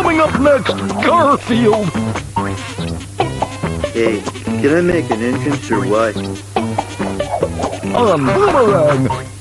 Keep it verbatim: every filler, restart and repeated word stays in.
Coming up next, Garfield. Hey, can I make an entrance or what? On Boomerang.